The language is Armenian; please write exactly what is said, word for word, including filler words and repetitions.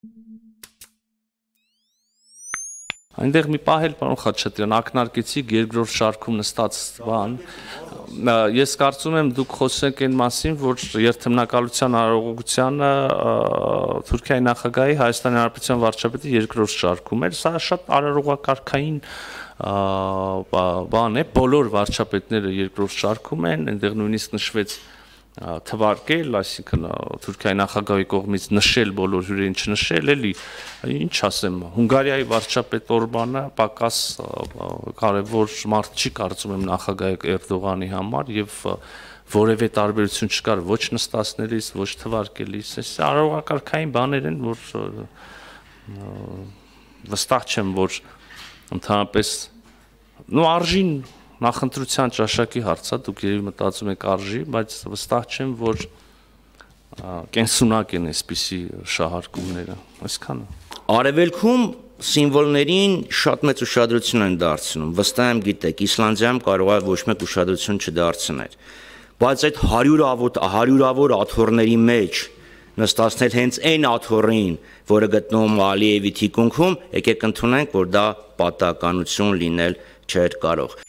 Այնտեղ մի պահ էլ պարոն Խաչատրյան ակնարկեցիք երկրորդ շարքում նստած բան ես կարծում եմ դուք խոսեք այն մասին որ երթմնակալության արարողությանը Թուրքիայի նախագահի Հայաստանի Հանրապետության վարչապետի երկրորդ շարքում էր սա շատ արարողակարգային բան է բոլոր վարչապետները երկրորդ շարքում են այնտեղ նույնիսկ նշվեց թվարկել, այսինքն Թուրքիայի նախագահի կողմից նշել բոլոր հյուրերին չնշել, էլի ինչ ասեմ, Հունգարիայի վարչապետ Օրբանը պակաս կարևոր մարդ չի կարծում եմ նախագահ Էրդողանի համար եւ որևէ տարբերություն չկար ոչ նստածներից, ոչ թվարկելիս, այս արարողակարգային բաներ են, որ վստահ չեմ, որ ընդհանրապես նո արժին նախընտրության ճաշակի հարց է, դուք երևի մտածում եք արժի, բայց վստահ չեմ, որ կենսունակ են այսպիսի շահարկումները, այսքանը։ Արևելքում սիմվոլներին շատ մեծ ուշադրություն են դարձնում, վստահ եմ գիտեք, Իսլանդիայում կարող է ոչ մեկ ուշադրություն չդարձնել, բայց այդ հարյուրավոր աթոռների մեջ նստածներ հենց այն աթոռին, որը գտնվում Ալիևի թիկունքում, եկեք ընդունենք, որ դա պատահականություն լինել չէր կարող։